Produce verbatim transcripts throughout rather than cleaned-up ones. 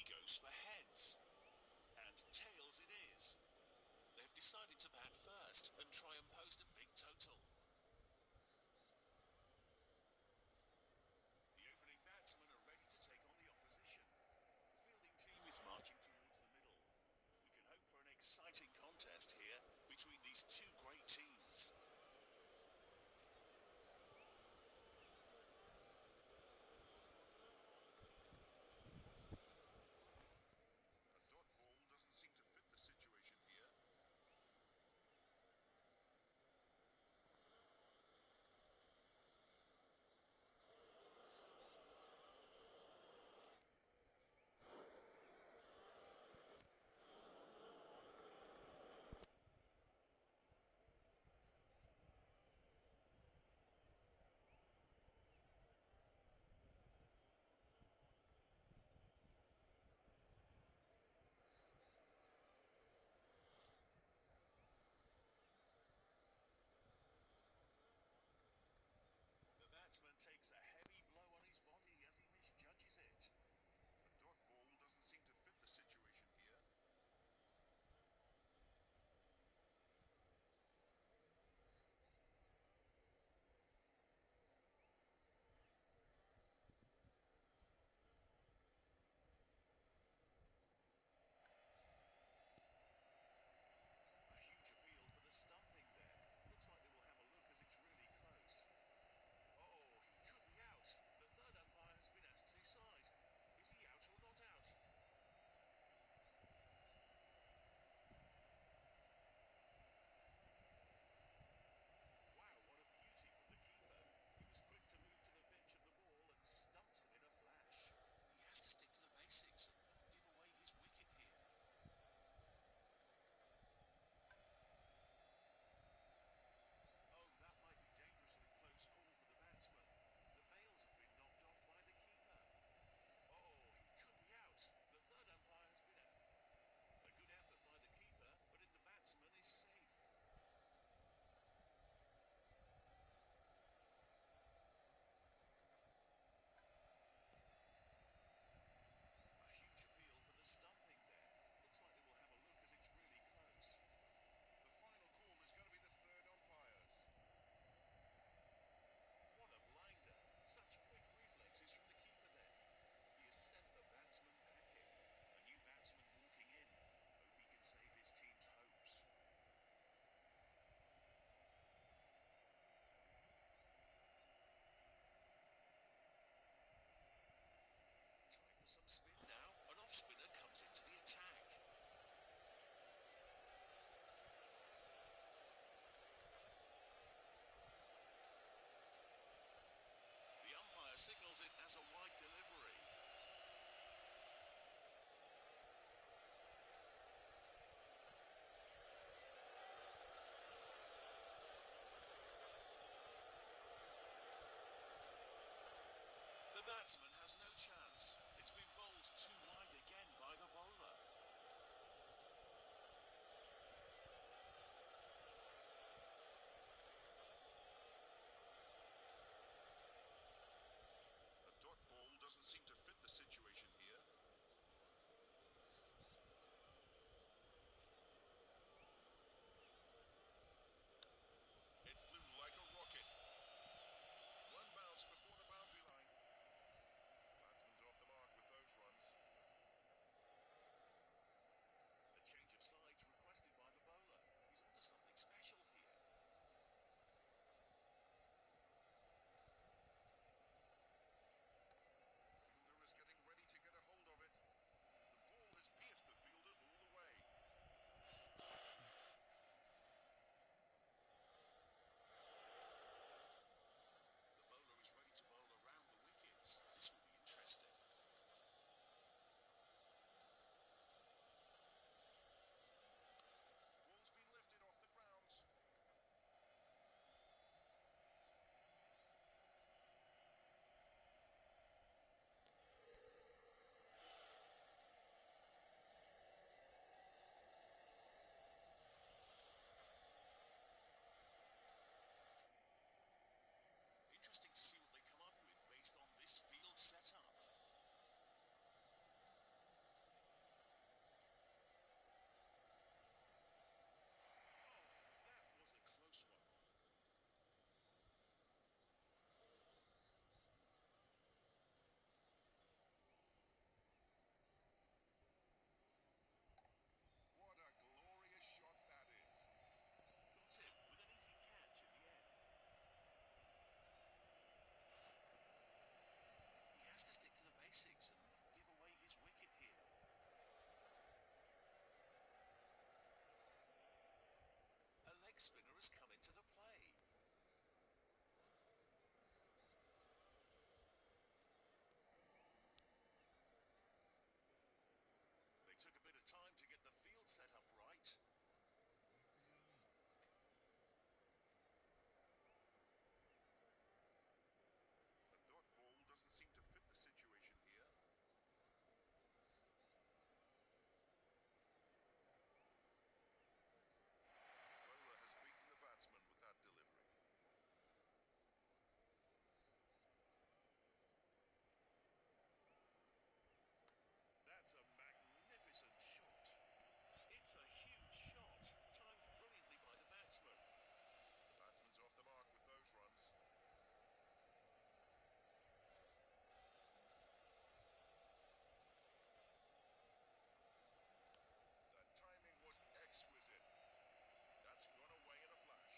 goes for heads. And tails it is. They've decided to bat first and try and post a big total. The opening batsmen are ready to take on the opposition. The fielding team is marching towards the middle. We can hope for an exciting contest here between these two great teams. A dot ball doesn't seem to fit the situation here. The batsman takes a heavy blow on his body as he misjudges it. A dot ball doesn't seem to fit the situation here. A huge appeal for the stumping there. Looks like they will have a look as it's really close. Oh, he could be out. The third umpire has been asked to decide. Is he out or not out? Wow, what a beauty from the keeper. He was quick to move to the pitch of the ball and stumps him in a flash. He has to stick to the basics and not give away his wicket here. Oh, that might be dangerously close call for the batsman. The bails have been knocked off by the keeper. Oh, he could be out. The third umpire has been at. A good effort by the keeper, but the batsman is safe. A huge appeal for the stumping there. Looks like they will have a look as it's really close. The final call is going to be the third umpires. What a blinder. Such quick reflexes from the keeper there. He has sent the batsman packing. A new batsman walking in. Hope he can save his team's hopes. Time for some spin now. An off spinner comes into the attack. The umpire signals it as a wide delivery. The batsman has no chance. It's been bowled too wide again by the bowler. A dot ball doesn't seem to fit the situation here. It flew like a rocket. One bounce before the boundary line. Batsman's off the mark with those. leg spinner has come into the play. They took a bit of time to get the field set up right. A dot ball doesn't seem to fit the situation here. The bowler has beaten the batsman with that delivery. That's a magnificent shot. It's a huge shot, timed brilliantly by the batsman. The batsman's off the mark with those runs. The timing was exquisite. That's gone away in a flash.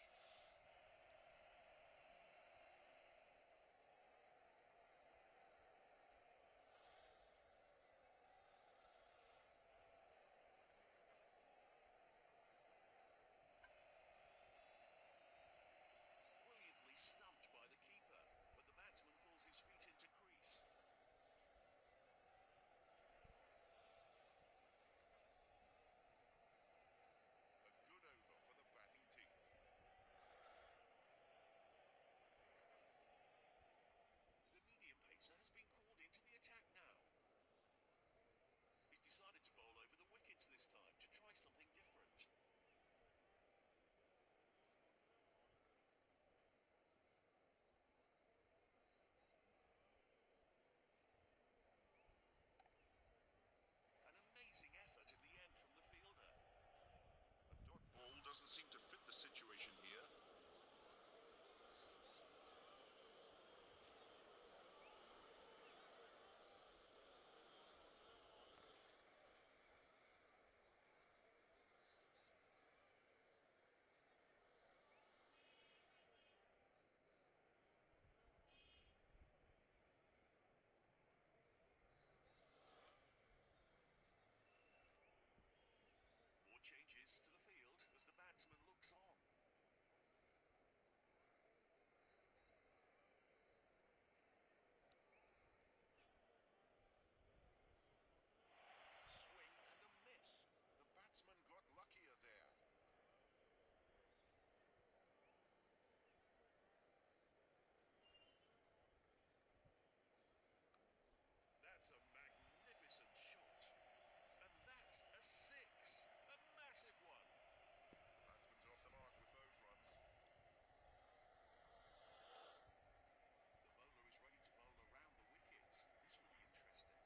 Brilliantly stumped by the keeper, but the batsman pulls his feet into crease. A good over for the batting team. The medium pacer has been called into the attack now. He's decided to bowl over the wickets this time to try something different. An amazing effort in the end from the fielder. A dot ball doesn't seem to fit the situation here. More changes to the field as the batsman looks on. A swing and a miss. The batsman got luckier there. That's a magnificent shot. And that's a six. A massive one. The batsman's off the mark with those runs. The bowler is ready to bowl around the wickets. This will be interesting.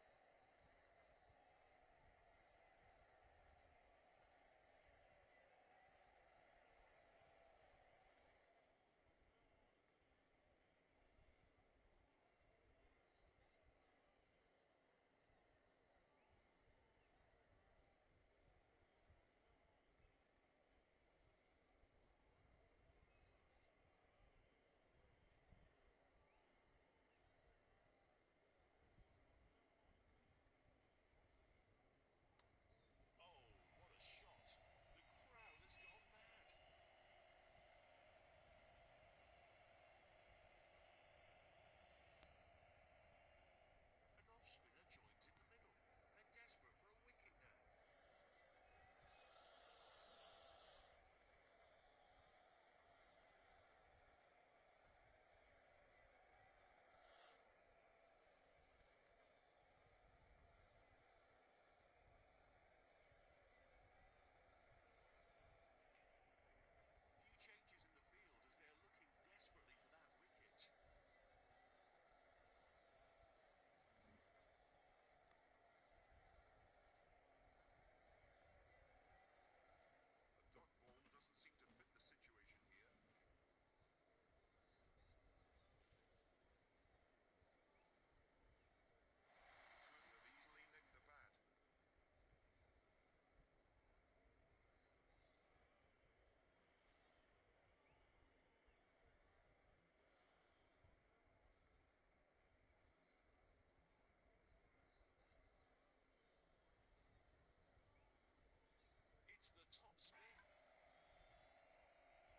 Oh, what a shot. The crowd has gone mad. An off-spinner joins in the middle. They're desperate for a wicket now. Few changes in the field as they are looking desperately for that wicket. A dot ball doesn't seem to fit the situation here. Could have easily nicked the bat. It's the top spin.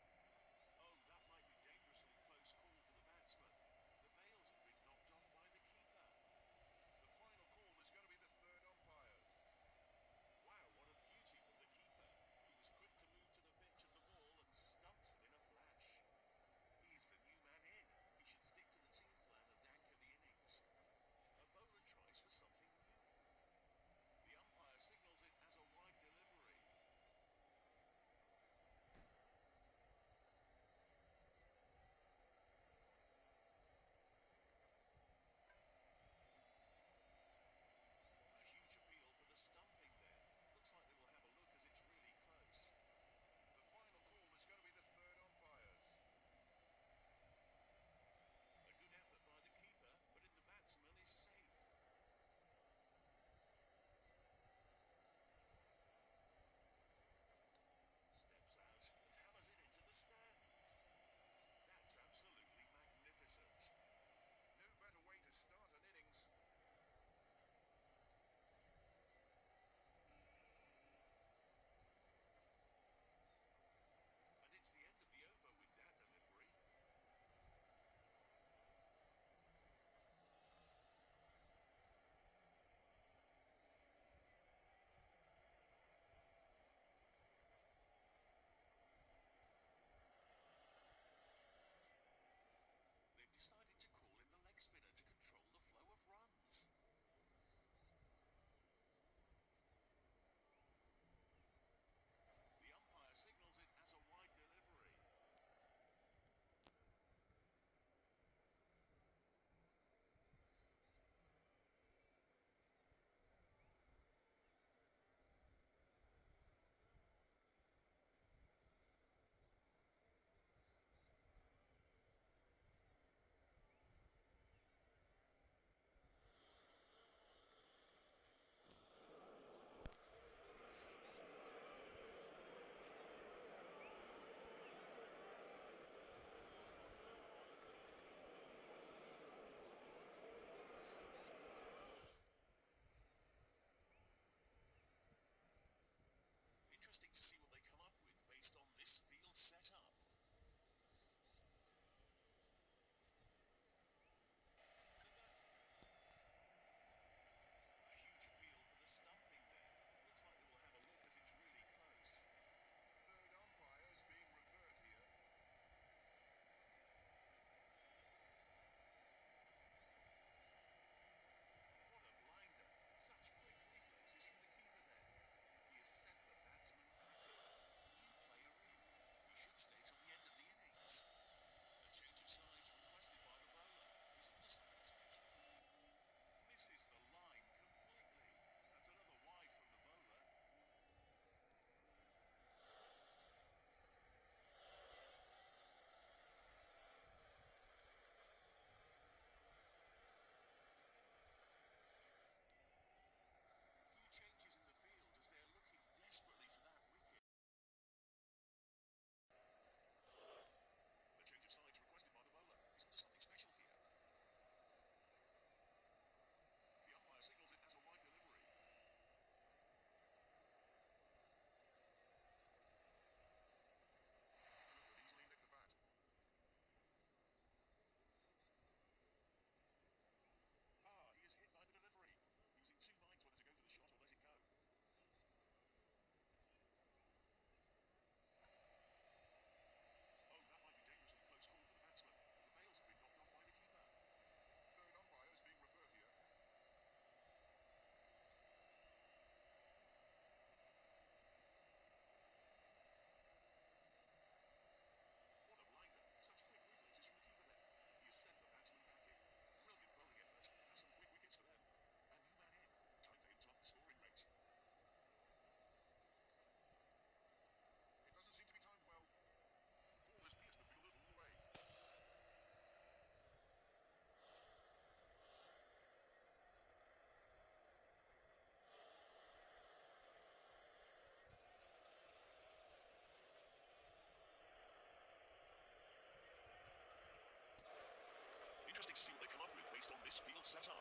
to see what they come up with based on this field setup.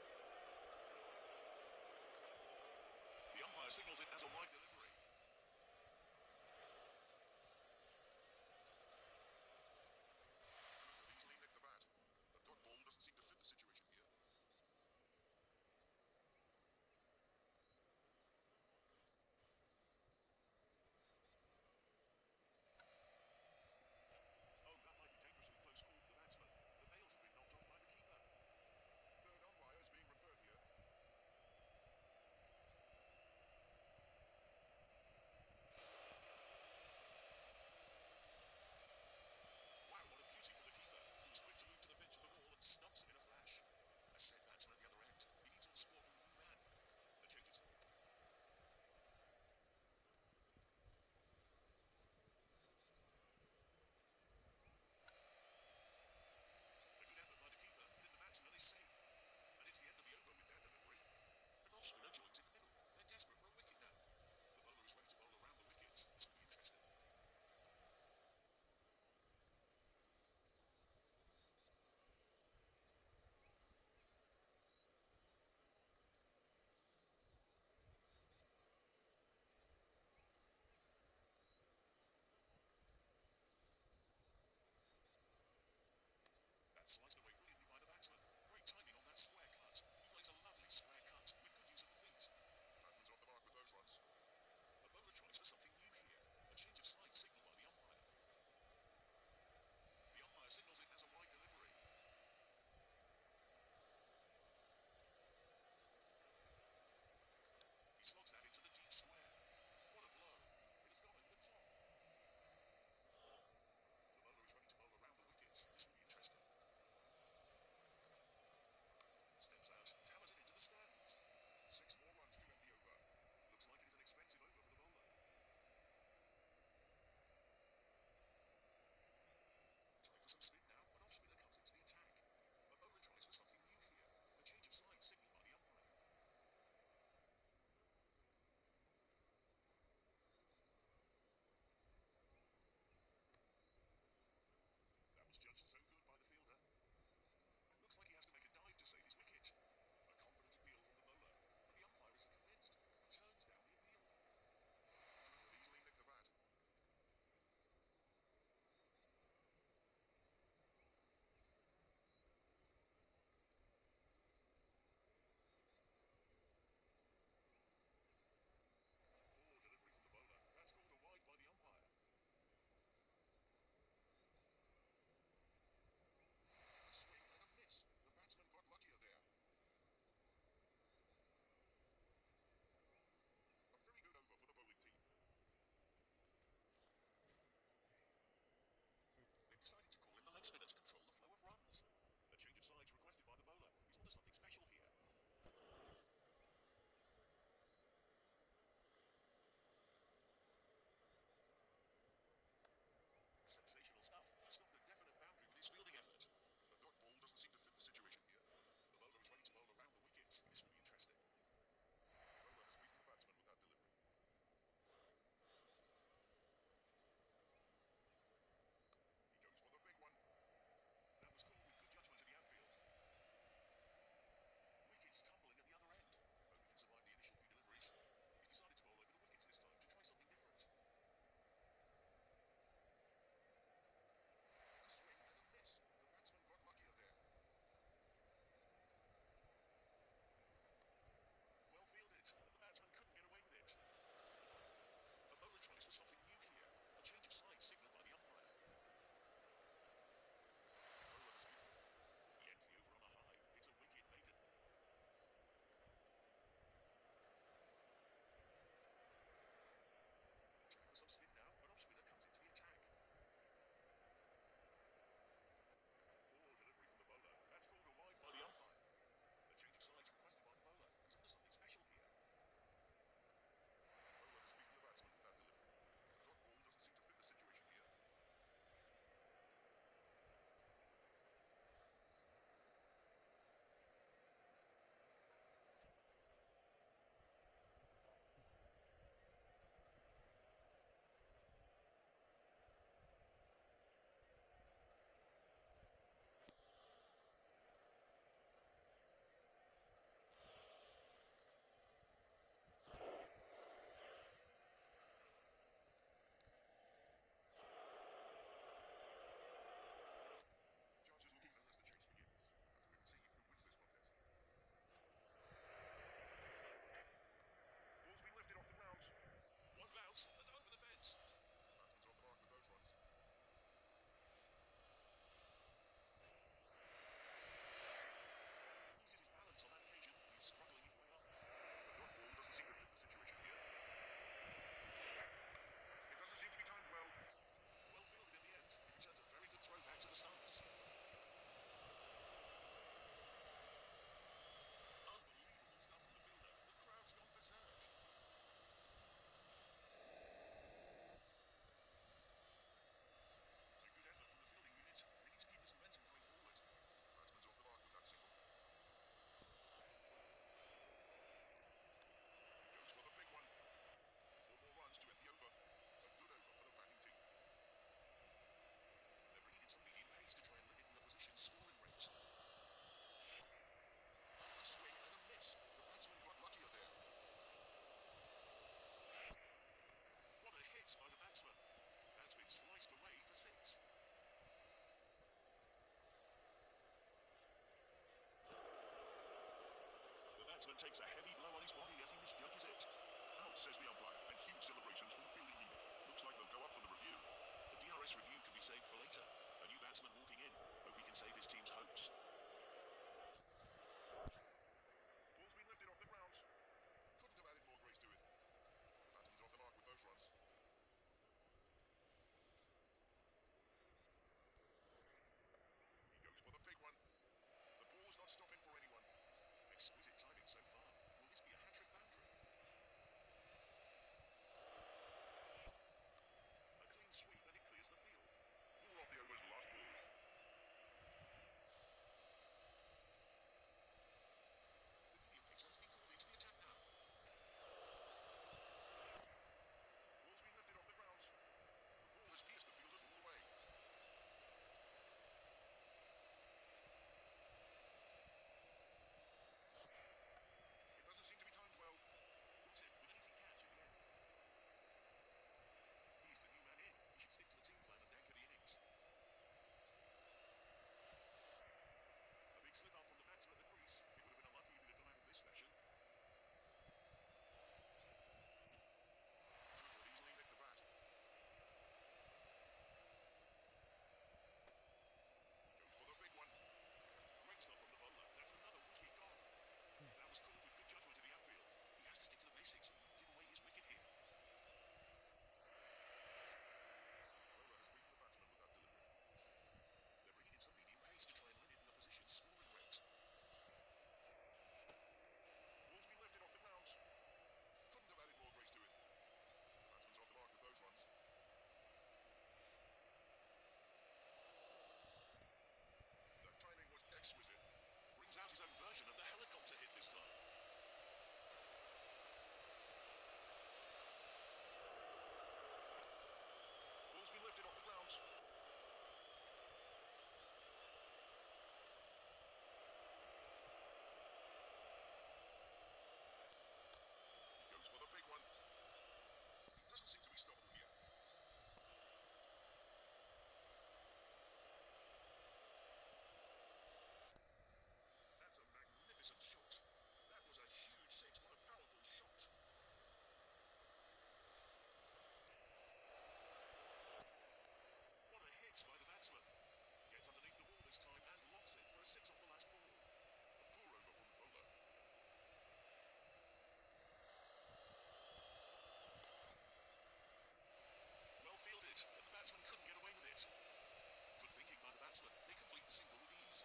The umpire signals it as a wide delivery. Could have easily nicked the bat. The dot ball doesn't seem to fit the situation here. Oh, that might be dangerously close call for the batsman. The bails have been knocked off by the keeper. Third umpire is being referred here. Wow, what a beauty from the keeper, who was quick to move to the pitch of the ball and stumps him in a flash. A set batsman at the other end. He needs all the support from the new man. The changes. A good effort by the keeper, hitting the batsman is safe. And it's the end of the over with their delivery. An off-spinner joins in the middle. They're desperate for a wicket now. The bowler is ready to bowl around the wickets. This will be interesting. That's sliced away brilliantly by the batsman. Great timing on that square cut. He plays a lovely square cut with good use of the feet. The batsman's off the mark with those runs. The bowler tries for something new here. A change of side signal by the umpire. The umpire signals it as a wide delivery. He slogs that into the deep square. What a blow. It has gone over the top. The bowler is ready to bowl around the wickets. This will be interesting. Steps out, towers it into the stands. Six more runs to end the over. Looks like it is an expensive over for the bowler. Time for some spin now. An off-spinner comes into the attack. A bowler tries for something new here. A change of side signal by the umpire. That was judged so good by the fielder. Looks like he has to make a dive to save his wicket. A confident appeal from the bowler, but the umpire isn't convinced. He turns down the appeal. Could have easily nicked the bat. Poor delivery from the bowler. That's called a wide by the umpire. A swing and a miss. The batsman got luckier there. A very good over for the bowling team. They've decided to call in the leg spinner to control the flow of runs. A change of sides requested by the bowler. He's onto something special here. Sensational stuff. Stopped a definite boundary with his fielding effort. The dot ball doesn't seem to fit the situation here. The bowler is ready to bowl around the wickets. This will be interesting. The bowler has beaten the batsman with that delivery. He goes for the big one. That was called with good judgment at the outfield. Wickets tumbling at the other end. Hope he can survive the initial few deliveries. He's decided to bowl over the wickets this time to try something different. batsman takes a heavy blow on his body as he misjudges it. Out, says the umpire, and huge celebrations from the fielding unit. Looks like they'll go up for the review. The D R S review could be saved for later. A new batsman walking in. Hope he can save his team's hopes. Ball's been lifted off the grounds. Couldn't have added more grace to it. The batsman's off the mark with those runs. He goes for the big one. The ball's not stopping for anyone. Exquisite timing so far. Will this be a hat-trick boundary? A clean sweep and it clears the field. Four off the over's last ball. The medium pacer has been called into the attack now. Ball's been lifted off the grounds. The ball has pierced the fielders all the way. It doesn't seem to be timed well. Got him with an easy catch at the end. He's the new man in. He should stick to the team plan and anchor the innings. A big slip up from the batsman at the crease. It would have been unlucky if it had gone out in this fashion. Should have easily nicked the bat. Goes for the big one. Great stuff from the bowler. That's another wicket gone. That was called with good judgment in the outfield. He has to stick to the basics and not give away his wicket here. Bowler has beaten the batsman with that delivery. They're bringing in some medium pace to try and limit the opposition's scoring rate. Ball's been lifted off the grounds. Couldn't have added more grace to it. The batsman's off the mark with those runs. That timing was exquisite. Brings out his own version of the helicopter hit this time. Ball's been lifted off the grounds. He goes for the big one. He doesn't seem to be stoppable here. That's a magnificent shot. That was a huge six. What a powerful shot. What a hit by the batsman. Gets underneath the wall this time and lofts it for a six off the last ball. A poor over from the bowler. Well fielded, but the batsman couldn't get away with it. Good thinking by the batsman. They complete the single with ease.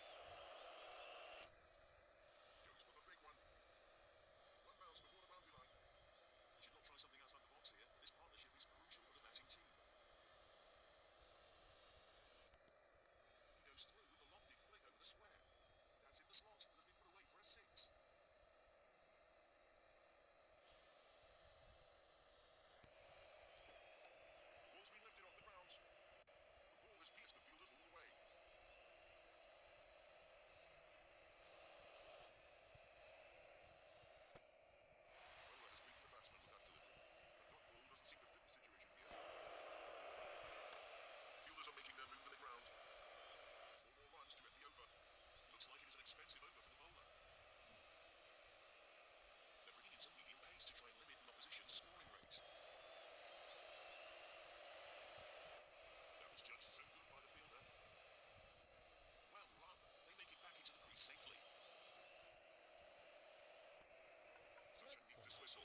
Goes for the big one. One bounce before the boundary line. He should not try something outside the box here. This partnership is crucial for the batting team. He goes through with a lofty flick over the square. That's in the slot and has been put away for a six. Ball's been lifted off the grounds. The ball has pierced the fielders all the way. Bowler has beaten the batsman with that delivery. The dot ball doesn't seem to fit the situation here. Fielders are making their move in the ground. Four more runs to end the over. Looks like it is an expensive over for the bowler. They're bringing in some medium pace to try and limit the opposition's scoring rate. That was judged so good by the fielder. Well run. They make it back into the crease safely. Such a neat dismissal.